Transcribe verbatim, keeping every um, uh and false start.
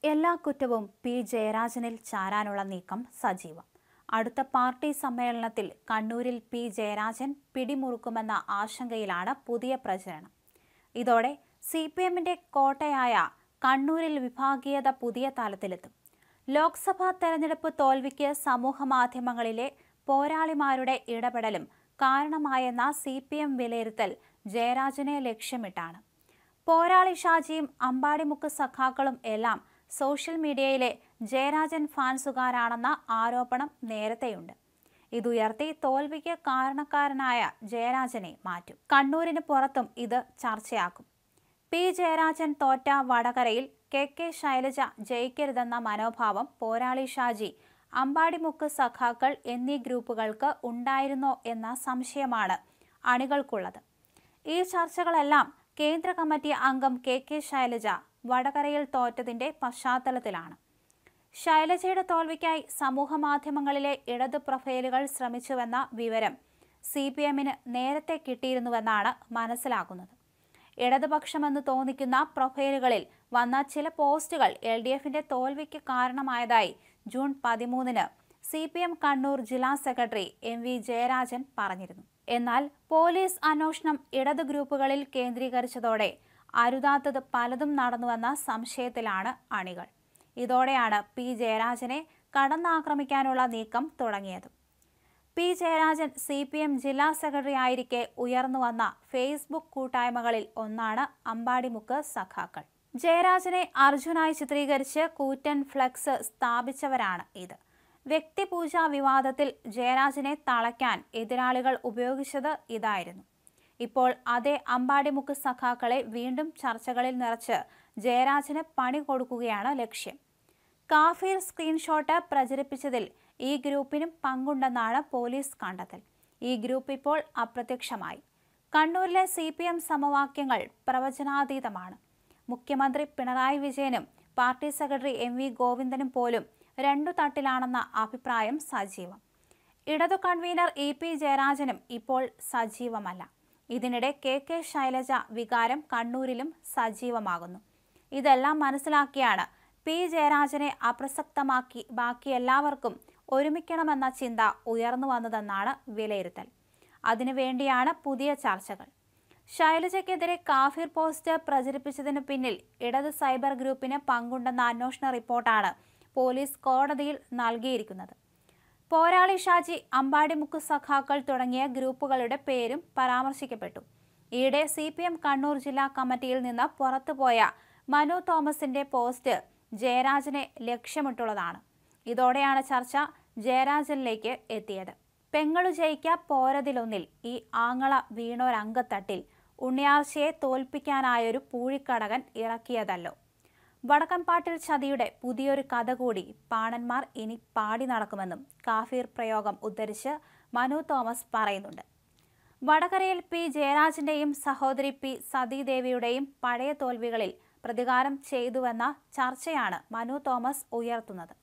എല്ലാ കുറ്റവും പി ജയരാജനിൽ ചാരാനുള്ള നീക്കം സജീവം. അടുത്ത പാർട്ടി സമ്മേളനത്തിൽ കണ്ണൂരിൽ പി ജയരാജൻ പിടിമുറുക്കുമെന്ന ആശങ്കയിലാണ് പുതിയ പ്രചരണം. ഇതോടെ സി പി എമ്മിന്റെ കോട്ടയായ കണ്ണൂരിൽ വിഭാഗീയത പുതിയ തലത്തിലെത്തും. ലോക്സഭാ തെരഞ്ഞെടുപ്പ് തോൽവിക്ക് സമൂഹമാധ്യമങ്ങളിലെ പോരാളിമാരുടെ ഇടപെടലും കാരണമായെന്ന സി പി എം വിലയിരുത്തൽ ജയരാജനെ ലക്ഷ്യമിട്ടാണ്. പോരാളി ഷാജിയും അമ്പാടിമുക്ക് സഖാക്കളും എല്ലാം സോഷ്യൽ മീഡിയയിലെ ജയരാജൻ ഫാൻസുകാരാണെന്ന ആരോപണം നേരത്തെയുണ്ട്. ഇതുയർത്തി തോൽവിക്ക് കാരണക്കാരനായ ജയരാജനെ മാറ്റും. കണ്ണൂരിന് പുറത്തും ഇത് ചർച്ചയാക്കും. പി ജയരാജൻ തോറ്റ വടകരയിൽ കെ കെ ശൈലജ ജയിക്കരുതെന്ന മനോഭാവം പോരാളി ഷാജി, അമ്പാടിമുക്ക് സഖാക്കൾ എന്നീ ഗ്രൂപ്പുകൾക്ക് ഉണ്ടായിരുന്നോ എന്ന സംശയമാണ് അണികൾക്കുള്ളത്. ഈ ചർച്ചകളെല്ലാം കേന്ദ്ര കമ്മിറ്റി അംഗം കെ കെ ശൈലജ വടകരയിൽ തോറ്റതിന്റെ പശ്ചാത്തലത്തിലാണ്. ശൈലജയുടെ തോൽവിക്കായി സമൂഹമാധ്യമങ്ങളിലെ ഇടത് പ്രൊഫൈലുകൾ ശ്രമിച്ചുവെന്ന വിവരം സി പി എമ്മിന് നേരത്തെ കിട്ടിയിരുന്നുവെന്നാണ് മനസ്സിലാക്കുന്നത്. ഇടതുപക്ഷമെന്ന് തോന്നിക്കുന്ന പ്രൊഫൈലുകളിൽ വന്ന ചില പോസ്റ്റുകൾ എൽ ഡി എഫിന്റെ തോൽവിക്ക് കാരണമായതായി ജൂൺ പതിമൂന്നിന് സി പി എം കണ്ണൂർ ജില്ലാ സെക്രട്ടറി എം വി ജയരാജൻ പറഞ്ഞിരുന്നു. എന്നാൽ പോലീസ് അന്വേഷണം ഇടത് ഗ്രൂപ്പുകളിൽ കേന്ദ്രീകരിച്ചതോടെ അരുതാത്തത് പലതും നടന്നുവെന്ന സംശയത്തിലാണ് അണികൾ. ഇതോടെയാണ് പി ജയരാജനെ കടന്നാക്രമിക്കാനുള്ള നീക്കം തുടങ്ങിയത്. P Jayarajan C P M ജില്ലാ സെക്രട്ടറി ആയിരിക്കെ ഉയർന്നുവന്ന ഫേസ്ബുക്ക് കൂട്ടായ്മകളിൽ ഒന്നാണ് അമ്പാടിമുക്ക് സഖാക്കൾ. ജയരാജനെ അർജുനായി ചിത്രീകരിച്ച് കൂറ്റൻ ഫ്ലെക്സ് സ്ഥാപിച്ചവരാണ് ഇത്. വ്യക്തിപൂജാ വിവാദത്തിൽ ജയരാജനെ തളയ്ക്കാൻ എതിരാളികൾ ഉപയോഗിച്ചത് ഇതായിരുന്നു. ഇപ്പോൾ അതേ അമ്പാടിമുക്ക് സഖാക്കളെ വീണ്ടും ചർച്ചകളിൽ നിറച്ച് ജയരാജന് പണി കൊടുക്കുകയാണ് ലക്ഷ്യം. കാഫിർ സ്ക്രീൻഷോട്ട് പ്രചരിപ്പിച്ചതിൽ ഈ ഗ്രൂപ്പിനും പങ്കുണ്ടെന്നാണ് പോലീസ് കണ്ടെത്തൽ. ഈ ഗ്രൂപ്പ് ഇപ്പോൾ അപ്രത്യക്ഷമായി. കണ്ണൂരിലെ സി പി എം സമവാക്യങ്ങൾ പ്രവചനാതീതമാണ്. മുഖ്യമന്ത്രി പിണറായി വിജയനും പാർട്ടി സെക്രട്ടറി എം വി ഗോവിന്ദനും പോലും രണ്ടു തട്ടിലാണെന്ന അഭിപ്രായം സജീവം. ഇടതു കൺവീനർ ഇ പി ജയരാജനും ഇപ്പോൾ സജീവമല്ല. ഇതിനിടെ കെ കെ ശൈലജ വികാരം കണ്ണൂരിലും സജീവമാകുന്നു. ഇതെല്ലാം മനസ്സിലാക്കിയാണ് പി ജയരാജനെ അപ്രസക്തമാക്കി ബാക്കി എല്ലാവർക്കും ഒരുമിക്കണമെന്ന ചിന്ത ഉയർന്നു വന്നതെന്നാണ് വിലയിരുത്തൽ. അതിനുവേണ്ടിയാണ് പുതിയ ചർച്ചകൾ. ശൈലജയ്ക്കെതിരെ കാഫിർ പോസ്റ്റ് പ്രചരിപ്പിച്ചതിനു പിന്നിൽ ഇടത് സൈബർ ഗ്രൂപ്പിന് പങ്കുണ്ടെന്ന അന്വേഷണ റിപ്പോർട്ടാണ് പോലീസ് കോടതിയിൽ നൽകിയിരിക്കുന്നത്. പോരാളി ഷാജി, അമ്പാടിമുക്ക് സഖാക്കൾ തുടങ്ങിയ ഗ്രൂപ്പുകളുടെ പേരും പരാമർശിക്കപ്പെട്ടു. ഈയിടെ സി പി എം കണ്ണൂർ ജില്ലാ കമ്മിറ്റിയിൽ നിന്ന് പുറത്തുപോയ മനു തോമസിന്റെ പോസ്റ്റ് ജയരാജനെ ലക്ഷ്യമിട്ടുള്ളതാണ്. ഇതോടെയാണ് ചർച്ച ജയരാജനിലേക്ക് എത്തിയത്. പെങ്ങളു ജയിക്ക പോരതിലൊന്നിൽ ഈ ആങ്ങള വീണോരംഗത്തട്ടിൽ ഉണ്ണിയാർച്ചയെ തോൽപ്പിക്കാനായൊരു പൂഴിക്കടകൻ ഇറക്കിയതല്ലോ. വടക്കൻപാട്ടിൽ ചതിയുടെ പുതിയൊരു കഥ കൂടി പാണന്മാർ ഇനി പാടി നടക്കുമെന്നും കാഫിർ പ്രയോഗം ഉദ്ധരിച്ച് മനു തോമസ് പറയുന്നുണ്ട്. വടകരയിൽ പി ജയരാജന്റെയും സഹോദരി പി സതീദേവിയുടെയും പഴയ തോൽവികളിൽ പ്രതികാരം ചെയ്തുവെന്ന ചർച്ചയാണ് മനു തോമസ് ഉയർത്തുന്നത്.